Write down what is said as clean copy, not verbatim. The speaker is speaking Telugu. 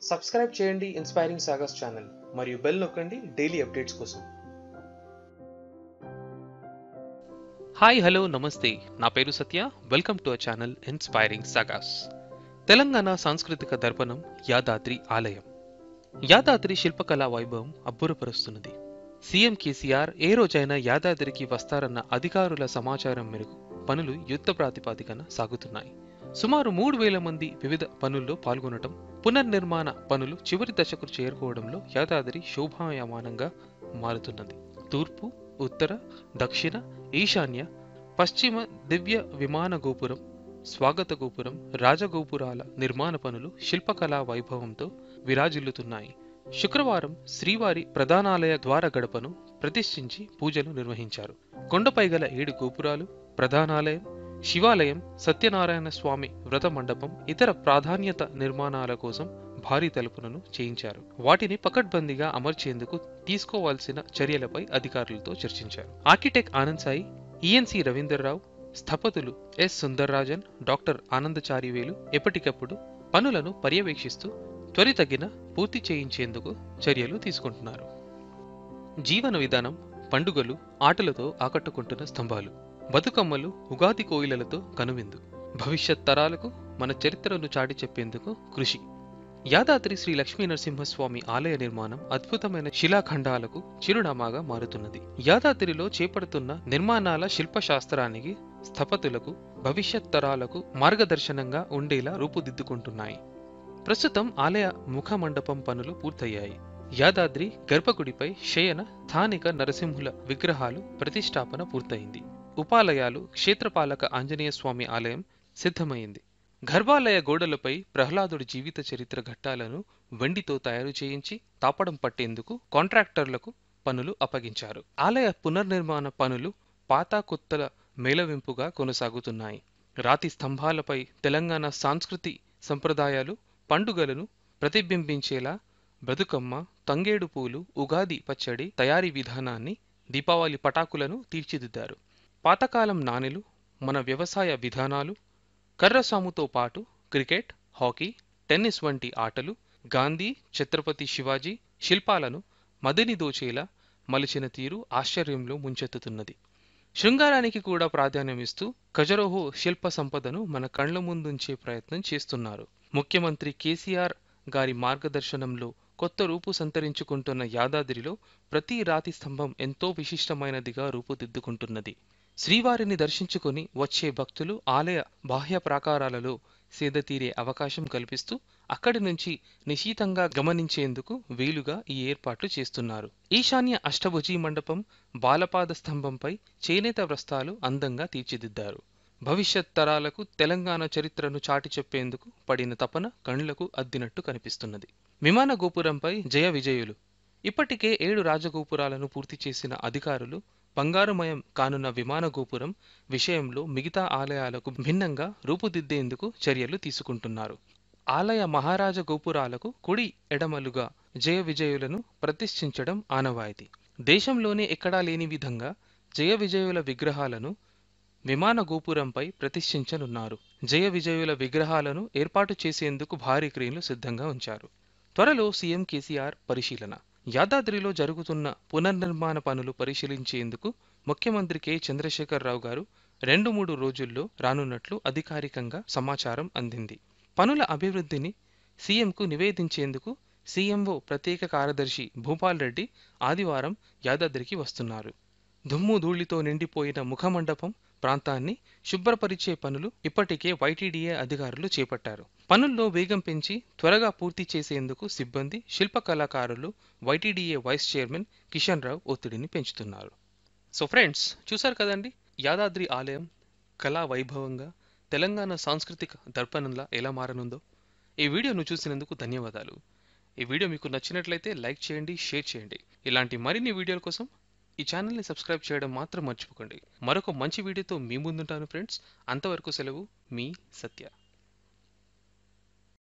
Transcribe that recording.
సబ్స్క్రైబ్ చేయండి ఇన్స్పైరింగ్ సాగాస్ ఛానల్ మరియు బెల్ నొక్కండి డైలీ అప్డేట్స్ కోసం. హాయ్ హలో నమస్తే, నా పేరు Satya. Welcome to our channel inspiring sagas. Telangana సాంస్కృతిక దర్పణం యాదాద్రి ఆలయం. యాదాద్రి శిల్పకళా వైభవం అబ్బురపరుస్తున్నది. సీఎం కేసీఆర్ ఏ రోజైనా యాదాద్రికి వస్తారన్న అధికారుల సమాచారం మేరకు పనులు యుద్ధ ప్రాతిపదికన సాగుతున్నాయి. సుమారు 3,000 మంది వివిధ పనుల్లో పాల్గొనటం, పునర్నిర్మాణ పనులు చివరి దశకు చేరుకోవడంలో యాదాద్రి శోభాయమానంగా మారుతున్నది. తూర్పు, ఉత్తర, దక్షిణ, ఈశాన్య, పశ్చిమ దివ్య విమాన గోపురం, స్వాగత గోపురం, రాజగోపురాల నిర్మాణ పనులు శిల్పకళా వైభవంతో విరాజిల్లుతున్నాయి. శుక్రవారం శ్రీవారి ప్రధానాలయ ద్వార గడపను ప్రతిష్ఠించి పూజలు నిర్వహించారు. కొండపై గల 7 గోపురాలు, ప్రధానాలయం, శివాలయం, సత్యనారాయణ స్వామి వ్రత మండపం, ఇతర ప్రాధాన్యత నిర్మాణాల కోసం భారీ తలుపులను చేయించారు. వాటిని పకడ్బందీగా అమర్చేందుకు తీసుకోవాల్సిన చర్యలపై అధికారులతో చర్చించారు. ఆర్కిటెక్ట్ ఆనంద్ సాయి, ఈఎన్సి రవీందర్రావు, స్థపతులు ఎస్ సుందర్రాజన్, డాక్టర్ ఆనందచారివేలు ఎప్పటికప్పుడు పనులను పర్యవేక్షిస్తూ త్వరితగిన పూర్తి చేయించేందుకు చర్యలు తీసుకుంటున్నారు. జీవన విధానం, పండుగలు, ఆటలతో ఆకట్టుకుంటున్న స్తంభాలు, బతుకమ్మలు, ఉగాది కోయిలలతో కనువిందు, భవిష్యత్ తరాలకు మన చరిత్రను చాటి చెప్పేందుకు కృషి. యాదాద్రి శ్రీ లక్ష్మీ నరసింహస్వామి ఆలయ నిర్మాణం అద్భుతమైన శిలాఖండాలకు చిరునామాగా మారుతున్నది. యాదాద్రిలో చేపడుతున్న నిర్మాణాల శిల్పశాస్త్రానికి, స్థపతులకు, భవిష్యత్ తరాలకు మార్గదర్శనంగా ఉండేలా రూపుదిద్దుకుంటున్నాయి. ప్రస్తుతం ఆలయ ముఖ మండపం పనులు పూర్తయ్యాయి. యాదాద్రి గర్భగుడిపై శయన స్థానిక నరసింహుల విగ్రహాలు ప్రతిష్టాపన పూర్తయింది. ఉపాలయాలు, క్షేత్రపాలక ఆంజనేయ స్వామి ఆలయం సిద్ధమైంది. గర్భాలయ గోడలపై ప్రహ్లాదుడి జీవిత చరిత్ర ఘట్టాలను వెండితో తయారు చేయించి తాపడం పట్టేందుకు కాంట్రాక్టర్లకు పనులు అప్పగించారు. ఆలయ పునర్నిర్మాణ పనులు పాత కొత్తల మేళవింపుగా కొనసాగుతున్నాయి. రాతి స్తంభాలపై తెలంగాణ సాంస్కృతి సంప్రదాయాలు, పండుగలను ప్రతిబింబించేలా బతుకమ్మ, తంగేడు పూలు, ఉగాది పచ్చడి తయారీ విధానాన్ని, దీపావళి పటాకులను తీర్చిదిద్దారు. పాతకాలం నాణెలు, మన వ్యవసాయ విధానాలు, కర్రసాముతో పాటు క్రికెట్, హాకీ, టెన్నిస్ వంటి ఆటలు, గాంధీ, ఛత్రపతి శివాజీ శిల్పాలను మదిని దోచేలా మలిచిన తీరు ఆశ్చర్యంలో ముంచెత్తుతున్నది. శృంగారానికి కూడా ప్రాధాన్యమిస్తూ ఖజరోహో శిల్ప సంపదను మన కళ్ల ముందుంచే ప్రయత్నం చేస్తున్నారు. ముఖ్యమంత్రి కేసీఆర్ గారి మార్గదర్శనంలో కొత్త రూపు సంతరించుకుంటున్న యాదాద్రిలో ప్రతి రాతి స్తంభం ఎంతో విశిష్టమైనదిగా రూపుదిద్దుకుంటున్నది. శ్రీవారిని దర్శించుకుని వచ్చే భక్తులు ఆలయ బాహ్య ప్రాకారాలలో సేదతీరే అవకాశం కల్పిస్తూ అక్కడి నుంచి నిశితంగా గమనించేందుకు వీలుగా ఈ ఏర్పాట్లు చేస్తున్నారు. ఈశాన్య అష్టభుజీ మండపం, బాలపాద స్తంభంపై చేనేత వ్రస్తాలు అందంగా తీర్చిదిద్దారు. భవిష్యత్ తరాలకు తెలంగాణ చరిత్రను చాటి చెప్పేందుకు పడిన తపన కళ్లకు అద్దినట్టు కనిపిస్తున్నది. విమాన గోపురంపై జయ విజయులు. ఇప్పటికే 7 రాజగోపురాలను పూర్తి చేసిన అధికారులు బంగారుమయం కానున్న విమాన గోపురం విషయంలో మిగతా ఆలయాలకు భిన్నంగా రూపుదిద్దేందుకు చర్యలు తీసుకుంటున్నారు. ఆలయ మహారాజ గోపురాలకు కుడి ఎడమలుగా జయ విజయులను ప్రతిష్ఠించడం ఆనవాయితీ. దేశంలోనే ఎక్కడా లేని విధంగా జయ విజయుల విగ్రహాలను విమాన గోపురంపై ప్రతిష్ఠించనున్నారు. జయ విజయుల విగ్రహాలను ఏర్పాటు చేసేందుకు భారీ క్రేన్లు సిద్ధంగా ఉంచారు. త్వరలో సీఎం కేసీఆర్ పరిశీలన. యాదాద్రిలో జరుగుతున్న పునర్నిర్మాణ పనులు పరిశీలించేందుకు ముఖ్యమంత్రి కె చంద్రశేఖరరావు గారు 2-3 రోజుల్లో రానున్నట్లు అధికారికంగా సమాచారం అందింది. పనుల అభివృద్ధిని సీఎంకు నివేదించేందుకు సీఎంఓ ప్రత్యేక కార్యదర్శి భూపాల్ రెడ్డి ఆదివారం యాదాద్రికి వస్తున్నారు. దుమ్ము ధూళితో నిండిపోయిన ముఖమండపం ప్రాంతాన్ని శుభ్రపరిచే పనులు ఇప్పటికే వైటీడీఏ అధికారులు చేపట్టారు. పనుల్లో వేగం పెంచి త్వరగా పూర్తి చేసేందుకు సిబ్బంది, శిల్ప కళాకారులు, YTDA vice chairman Kishan Rao ఒత్తిడిని పెంచుతున్నారు. సో ఫ్రెండ్స్, చూసారు కదండి యాదాద్రి ఆలయం కళా వైభవంగా తెలంగాణ సాంస్కృతిక దర్పణంలా ఎలా మారనుందో. ఈ వీడియోను చూసినందుకు ధన్యవాదాలు. ఈ వీడియో మీకు నచ్చినట్లయితే లైక్ చేయండి, షేర్ చేయండి. ఇలాంటి మరిన్ని వీడియోల కోసం ఈ ఛానల్ని సబ్స్క్రైబ్ చేయడం మాత్రం మర్చిపోకండి. మరొక మంచి వీడియోతో మీ ముందుంటాను ఫ్రెండ్స్. అంతవరకు సెలవు, మీ సత్య.